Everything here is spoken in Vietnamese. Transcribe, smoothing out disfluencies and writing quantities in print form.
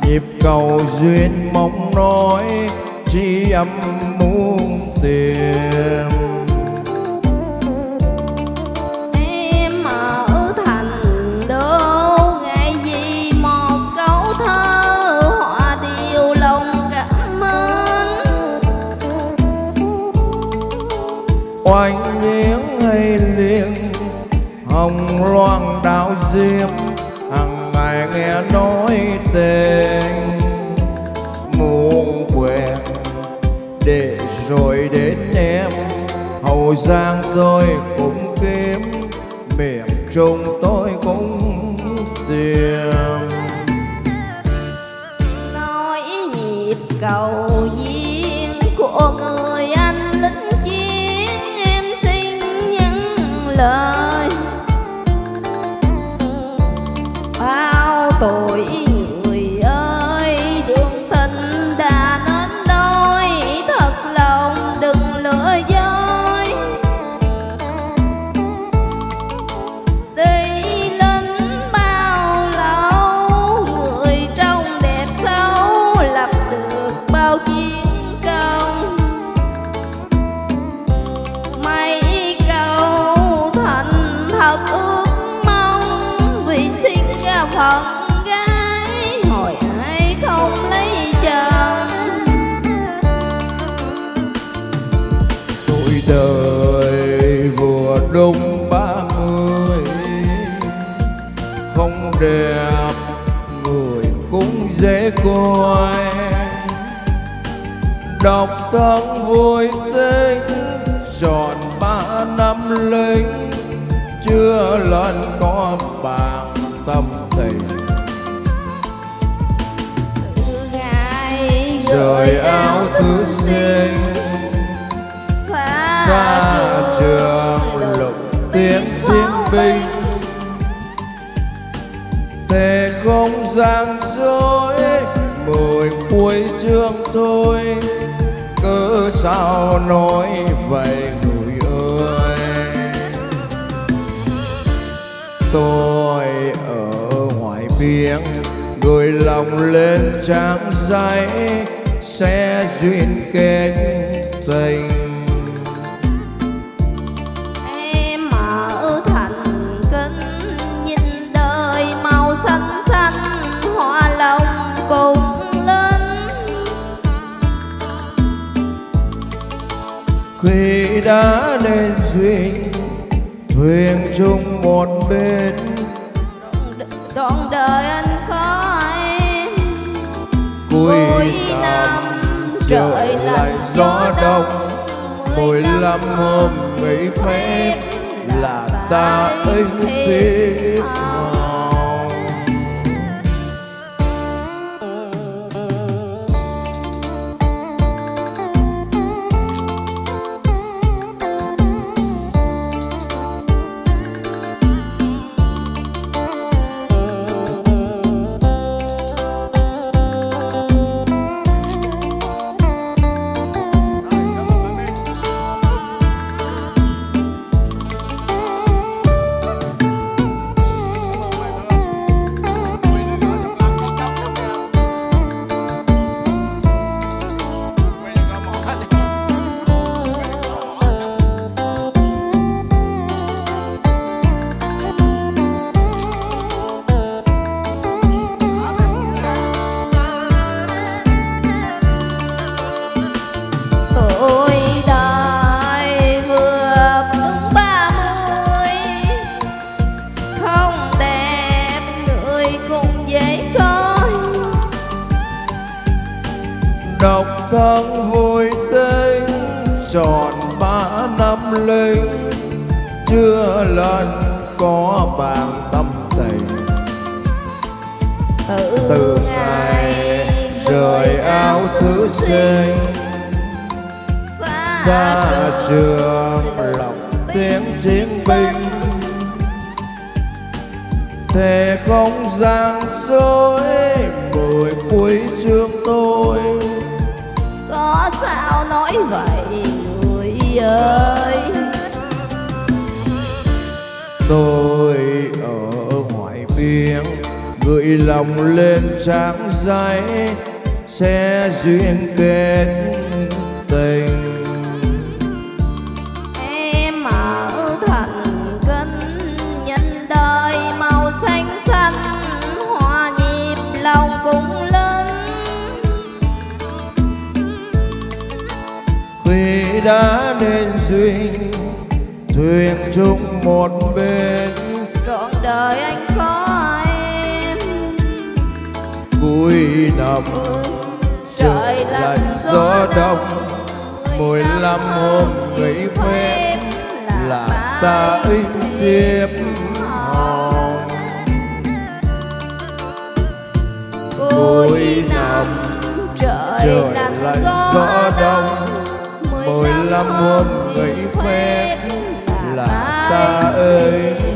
nhịp cầu duyên mong nói tri âm muôn tìm. Em ở thành đô ngày gì một câu thơ họa điều lòng cảm mến. Oanh liếng hay liêng hồng loan đào diêm, hằng ngày nghe nói tên muôn quen. Để rồi đến em Hậu Giang tôi cũng kiếm, miền Trung tôi cũng tìm. Nói nhịp cầu duyên của người anh lính chiến, em xin nhận lời. Bao tuổi người ơi, đường tình đã nên đôi, thật lòng đừng lừa dối. Đi lính bao lâu, người trong đẹp xấu, lập được bao chiến công. Mấy câu thành thật ước mong, vì xin ra phận gái hồi ai không lấy chồng. Tuổi đời vừa đúng 30, không đẹp người cũng dễ coi. Độc thân vui tính tròn 3 năm lính, chưa lần có bằng tâm tình. Từ ngày Rời áo thư sinh xa trường lục tiếng chiến binh, thề không gian dối 10 cuối chương thôi. Cớ sao nói vậy người ơi, tôi ở ngoài biếng gửi lòng lên trang giấy, sẽ duyên kết tình. em ở thành kính, nhìn đời màu xanh xanh, hoa lòng cùng lên. Khi đã nên duyên thuyền chung một bên, Đoạn đời anh có em, cuối năm trời lạnh gió đông. 15 hôm nghỉ phép là ta inh phiếp màu. Tuổi đời vừa bước 30, không đẹp người cũng dễ coi. Độc thân vui tính tròn 3 năm lính, chưa lần có bàn tâm tình. Từ ngày rời áo thư sinh xa trường lòng tiếng chiến binh, thề không gian dối 10 cuối chương tôi. Có sao nói vậy người ơi, Tôi ở ngoài biếng gửi lòng lên trang giấy sẽ duyên kết tình. Em ở thành kinh nhìn đời màu xanh xanh, hòa nhịp lòng cũng lớn. Khi đã nên duyên thuyền chung một bên, trọn đời anh có em. cuối năm trời lạnh gió đông, 15 hôm nghỉ phép là ta inh tiếp hò. Cuối năm trời lạnh gió đông, 15 hôm nghỉ phép là ta ơi